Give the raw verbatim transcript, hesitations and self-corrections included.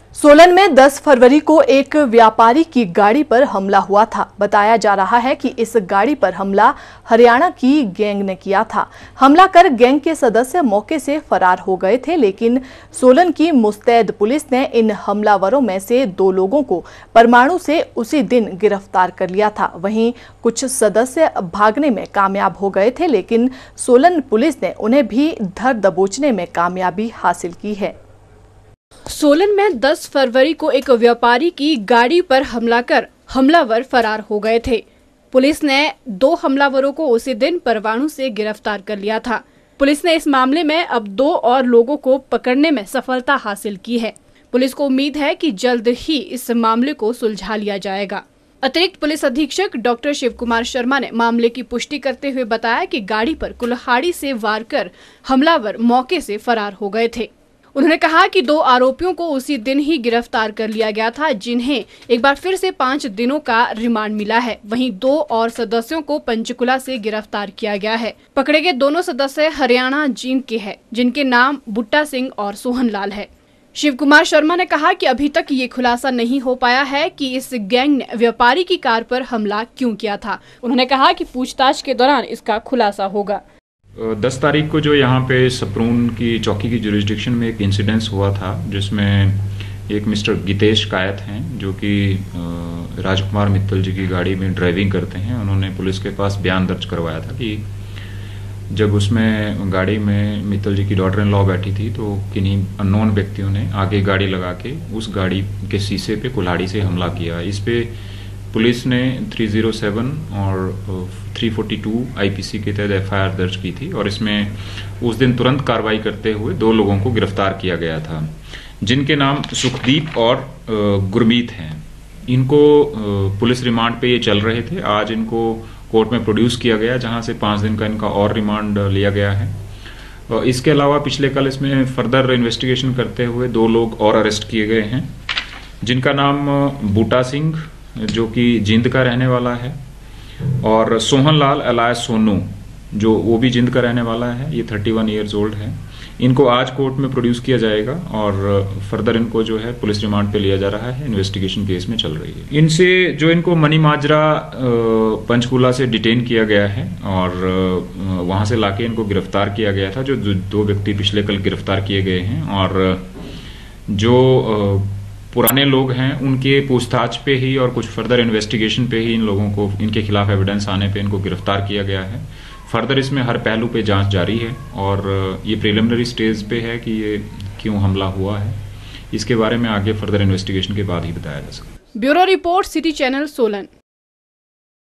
सोलन में दस फरवरी को एक व्यापारी की गाड़ी पर हमला हुआ था। बताया जा रहा है कि इस गाड़ी पर हमला हरियाणा की गैंग ने किया था। हमला कर गैंग के सदस्य मौके से फरार हो गए थे, लेकिन सोलन की मुस्तैद पुलिस ने इन हमलावरों में से दो लोगों को परमाणु से उसी दिन गिरफ्तार कर लिया था। वहीं कुछ सदस्य भागने में कामयाब हो गए थे, लेकिन सोलन पुलिस ने उन्हें भी धर दबोचने में कामयाबी हासिल की है। सोलन में दस फरवरी को एक व्यापारी की गाड़ी पर हमला कर हमलावर फरार हो गए थे। पुलिस ने दो हमलावरों को उसी दिन परवाणु से गिरफ्तार कर लिया था। पुलिस ने इस मामले में अब दो और लोगों को पकड़ने में सफलता हासिल की है। पुलिस को उम्मीद है कि जल्द ही इस मामले को सुलझा लिया जाएगा। अतिरिक्त पुलिस अधीक्षक डॉक्टर शिव कुमार शर्मा ने मामले की पुष्टि करते हुए बताया कि गाड़ी पर कुल्हाड़ी से वार कर हमलावर मौके से फरार हो गए थे। उन्होंने कहा कि दो आरोपियों को उसी दिन ही गिरफ्तार कर लिया गया था, जिन्हें एक बार फिर से पाँच दिनों का रिमांड मिला है। वहीं दो और सदस्यों को पंचकुला से गिरफ्तार किया गया है। पकड़े गए दोनों सदस्य हरियाणा जींद के हैं, जिनके नाम बुट्टा सिंह और सोहन लाल है। शिव कुमार शर्मा ने कहा कि अभी तक ये खुलासा नहीं हो पाया है कि इस गैंग ने व्यापारी की कार पर हमला क्यों किया था। उन्होंने कहा कि पूछताछ के दौरान इसका खुलासा होगा। दस तारीख को जो यहाँ पे सप्रून की चौकी की जुरिस्डिक्शन में एक इंसिडेंस हुआ था, जिसमें एक मिस्टर गीतेश कायत हैं, जो कि राजकुमार मित्तल जी की गाड़ी में ड्राइविंग करते हैं। उन्होंने पुलिस के पास बयान दर्ज करवाया था कि जब उसमें गाड़ी में मित्तल जी की डॉटर इन लॉ बैठी थी, तो किन्हीं अननोन व्यक्तियों ने आगे गाड़ी लगा के उस गाड़ी के शीशे पे कुल्हाड़ी से हमला किया। इस पे पुलिस ने तीन सौ सात और तीन सौ बयालीस आईपीसी के तहत एफआईआर दर्ज की थी और इसमें उस दिन तुरंत कार्रवाई करते हुए दो लोगों को गिरफ्तार किया गया था, जिनके नाम सुखदीप और गुरमीत हैं। इनको पुलिस रिमांड पे ये चल रहे थे। आज इनको कोर्ट में प्रोड्यूस किया गया, जहां से पाँच दिन का इनका और रिमांड लिया गया है। इसके अलावा पिछले कल इसमें फर्दर इन्वेस्टिगेशन करते हुए दो लोग और अरेस्ट किए गए हैं, जिनका नाम बूटा सिंह, जो कि जींद का रहने वाला है, और सोहन लाल अलायस सोनू, जो वो भी जींद का रहने वाला है। ये इकतीस इयर्स ओल्ड है। इनको आज कोर्ट में प्रोड्यूस किया जाएगा और फर्दर इनको जो है पुलिस रिमांड पे लिया जा रहा है। इन्वेस्टिगेशन केस में चल रही है। इनसे जो इनको मनी माजरा पंचकुला से डिटेन किया गया है और वहां से लाके इनको गिरफ्तार किया गया था। जो दो व्यक्ति पिछले कल गिरफ्तार किए गए हैं और जो पुराने लोग हैं, उनके पूछताछ पे ही और कुछ फर्दर इन्वेस्टिगेशन पे ही इन लोगों को, इनके खिलाफ एविडेंस आने पे इनको गिरफ्तार किया गया है। फर्दर इसमें हर पहलू पे जांच जारी है और ये प्रिलिमिनरी स्टेज पे है कि ये क्यों हमला हुआ है। इसके बारे में आगे फर्दर इन्वेस्टिगेशन के बाद ही बताया जा सकता है। Bureau report, city channel, Solan.